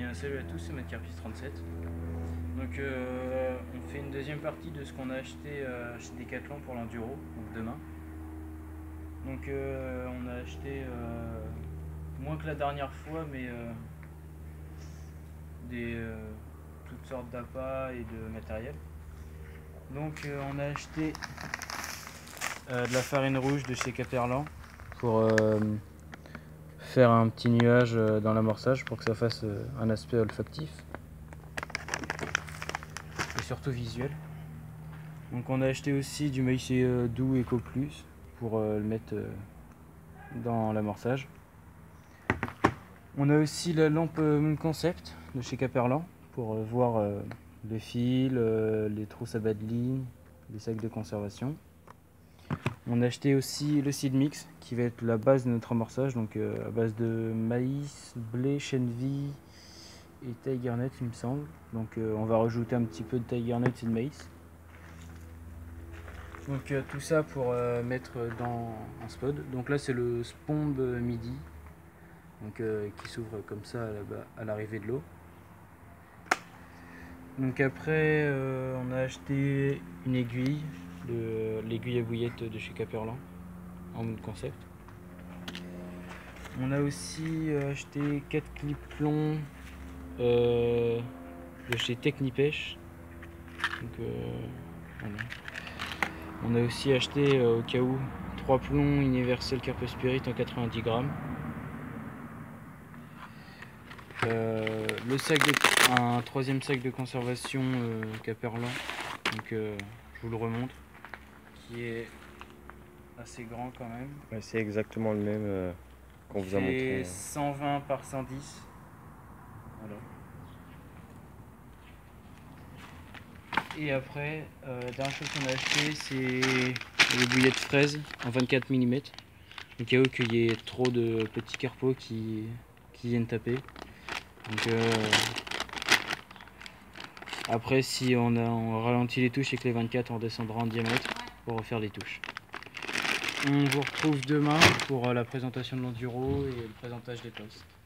bien salut à tous, c'est Matcarpis37. Donc on fait une deuxième partie de ce qu'on a acheté chez Decathlon pour l'enduro, donc demain. Donc on a acheté moins que la dernière fois, mais toutes sortes d'appâts et de matériel. Donc on a acheté de la farine rouge de chez Caperlan pour faire un petit nuage dans l'amorçage pour que ça fasse un aspect olfactif et surtout visuel. Donc on a acheté aussi du maïs doux Eco Plus pour le mettre dans l'amorçage. On a aussi la lampe Moon Concept de chez Caperlan pour voir les fils, les trousses à bas de ligne, les sacs de conservation. On a acheté aussi le seed mix qui va être la base de notre amorçage, donc à base de maïs, blé, chènevis et tiger nut il me semble. Donc on va rajouter un petit peu de tiger nut et de maïs. Donc tout ça pour mettre dans un spod. Donc là c'est le spomb midi, donc qui s'ouvre comme ça à l'arrivée de l'eau. Donc après on a acheté une aiguille, l'aiguille à bouillette de chez Caperlan en Moon Concept. On a aussi acheté 4 clips plombs de chez Technipêche. Donc voilà. On a aussi acheté au cas où 3 plombs Universal Carpe Spirit en 90 grammes. Un troisième sac de conservation Caperlan, donc je vous le remontre, qui est assez grand quand même. Ouais, c'est exactement le même qu'on vous a montré. 120 par 110. Voilà. Et après, la dernière chose qu'on a acheté, c'est les bouillettes fraises en 24 mm. Au cas où qu'il y ait trop de petits carpeaux qui viennent taper. Donc, après, si on ralentit les touches et que les 24 on descendra en diamètre pour refaire les touches. On vous retrouve demain pour la présentation de l'enduro et le présentage des postes.